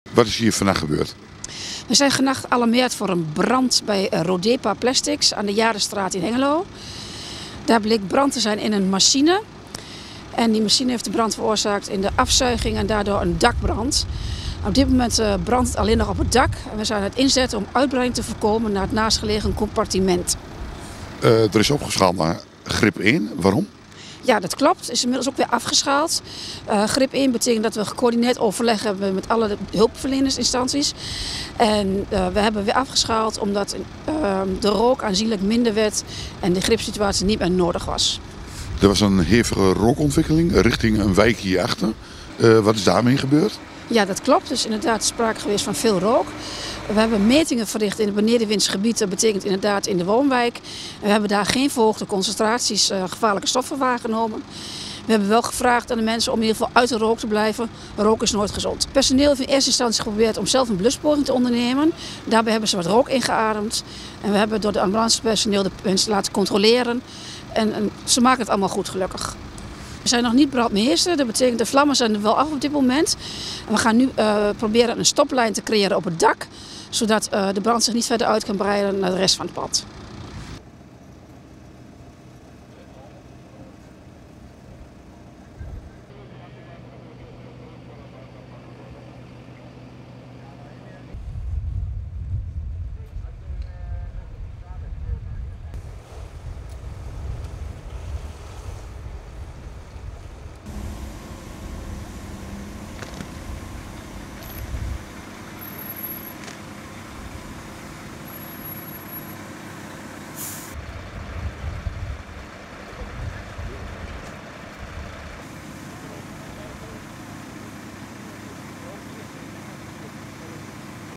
Wat is hier vannacht gebeurd? We zijn vannacht gealarmeerd voor een brand bij Rodepa Plastics aan de Jarenstraat in Hengelo. Daar bleek brand te zijn in een machine. En die machine heeft de brand veroorzaakt in de afzuiging en daardoor een dakbrand. Op dit moment brandt het alleen nog op het dak. En we zijn het inzetten om uitbreiding te voorkomen naar het naastgelegen compartiment. Er is opgeschaald naar grip 1. Waarom? Ja, dat klopt. Het is inmiddels ook weer afgeschaald. Grip 1 betekent dat we gecoördineerd overleg hebben met alle hulpverlenersinstanties. En we hebben weer afgeschaald omdat de rook aanzienlijk minder werd en de gripsituatie niet meer nodig was. Er was een hevige rookontwikkeling richting een wijk hierachter. Wat is daarmee gebeurd? Ja, dat klopt. Dus inderdaad sprake geweest van veel rook. We hebben metingen verricht in het benedenwindsgebied. Dat betekent inderdaad in de woonwijk. En we hebben daar geen verhoogde concentraties gevaarlijke stoffen waargenomen. We hebben wel gevraagd aan de mensen om in ieder geval uit de rook te blijven. Rook is nooit gezond. Het personeel heeft in eerste instantie geprobeerd om zelf een bluspoging te ondernemen. Daarbij hebben ze wat rook ingeademd. En we hebben door de ambulancepersoneel de mensen laten controleren. En ze maken het allemaal goed, gelukkig. We zijn nog niet brandmeester, dat betekent de vlammen zijn er wel af op dit moment. En we gaan nu proberen een stoplijn te creëren op het dak, zodat de brand zich niet verder uit kan breiden naar de rest van het pand.